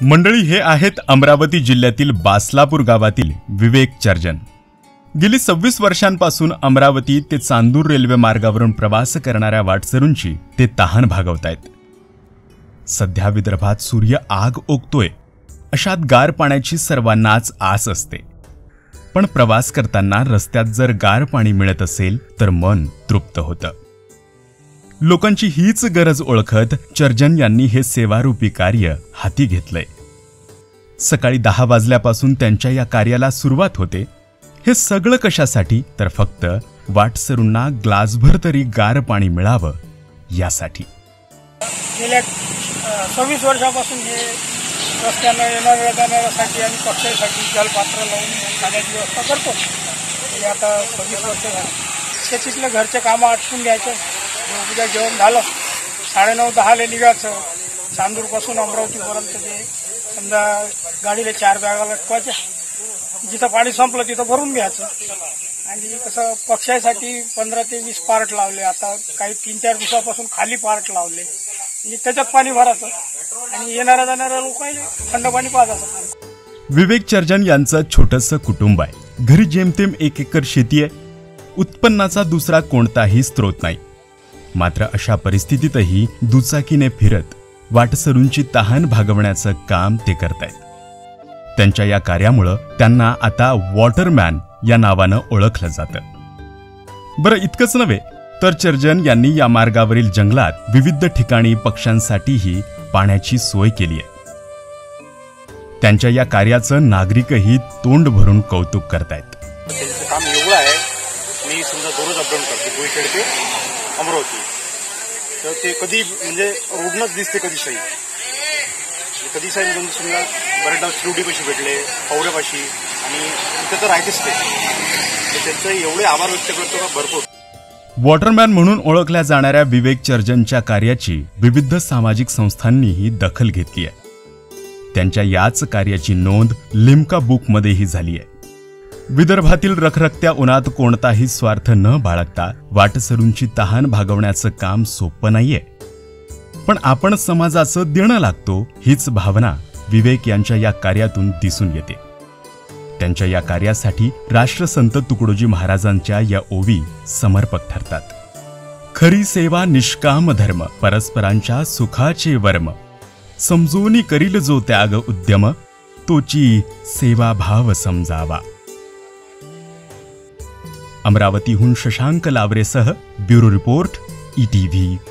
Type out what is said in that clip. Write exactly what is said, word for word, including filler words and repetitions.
मंडळी, हे आहेत अमरावती जिल्ह्यातील बासलापूर गावातील विवेक चर्जन। गेली सव्वीस वर्षांपासून अमरावती ते चांदूर रेल्वे मार्गावरून प्रवास करणाऱ्या वाटसरूंची ते तहान भागवतायत। सध्या विदर्भात सूर्य आग ओकतोय, अशात गार पाण्याची सर्वांनाच आस असते। पण प्रवास करताना रस्त्यात जर गार पाणी मिळत असेल तर मन तृप्त होतं। लोकांची हीच गरज ओळखत चर्जन यांनी हे सेवारूपी कार्य हाती घेतलंय। सकाळी दहा वाजल्यापासून त्यांच्या या कार्याला सुरुवात होते। हे सगळं कशासाठी? तर फक्त वाटसरूंना ग्लासभर तरी गार पाणी मिळावं यासाठी। गेल्या सव्वीस वर्षापासून हे रस्त्यानं येणाऱ्या जाणाऱ्यासाठी आणि पक्षासाठी जलपात्र लावून पाण्याची व्यवस्था करतो। हे आता सव्वीस वर्ष झाली। त्याच्यातले घरचे कामं आटपून घ्यायचं, उद्या जेवण झालं साडेनऊ दहाला निघायचं। चांदूरपासून अमरावतीपर्यंत जे समजा गाडीला चार बॅगा लटकवायच्या, जिथं पाणी संपलं तिथं भरून घ्यायचं। आणि कसं पक्षासाठी पंधरा ते वीस पार्ट लावले, आता काही तीन चार दिवसापासून खाली पार्ट लावले, म्हणजे त्याच्यात पाणी भरायचं आणि येणाऱ्या जाणाऱ्या लोकांना थंड पाणी पाजायचं। विवेक चर्जन यांचं छोटंसं कुटुंब आहे। घरी जेमतेम एक एकर शेती आहे। उत्पन्नाचा दुसरा कोणताही स्रोत नाही। मात्र अशा परिस्थितीतही दुचाकीने फिरत वाटसरूंची तहान भागवण्याचं काम ते करतायत। त्यांच्या या कार्यामुळे त्यांना आता वॉटरमॅन या नावानं ओळखलं जातं। बरं, इतकंच नव्हे तर चर्जन यांनी या मार्गावरील जंगलात विविध ठिकाणी पक्ष्यांसाठीही पाण्याची सोय केली आहे। त्यांच्या या कार्याचं नागरिकही तोंड भरून कौतुक करतायत। त्यांचं काम एवढं आहे, मी समजा दररोज अपडाऊन करते बोईखेड ते अमरावती, तर ते कधी म्हणजे रोडनच दिसते, कधी साई कधी साई म्हणजे समजा बरेचदा शिवडीपाशी भेटले, पवऱ्यापाशी, आणि तिथं तर राहतेच ते। त्यांचं एवढे आभार व्यक्त करतो का भरपूर। वॉटरमॅन म्हणून ओळखल्या जाणाऱ्या विवेक चर्जनच्या कार्याची विविध सामाजिक संस्थांनीही दखल घेतली आहे। त्यांच्या याच कार्याची नोंद लिम्का बुकमध्येही झाली आहे। विदर्भातील रखरखत्या उन्हात कोणताही स्वार्थ न बाळगता वाटसरूंची तहान भागवण्याचं काम सोपं नाहीये, पण आपण समाजाचं देणं लागतो हीच भावना विवेक यांच्या या कार्यातून दिसून येते। त्यांच्या या कार्यासाठी राष्ट्रसंत तुकडोजी महाराजांच्या या ओवी समर्पक ठरतात। खरी सेवा निष्काम धर्म, परस्परांच्या सुखाचे वर्म, समजूनी करील जो त्याग उद्यम, तोची सेवाभाव समजावा। अमरावतीहून शशांक लावरेसह bureau report, E T V.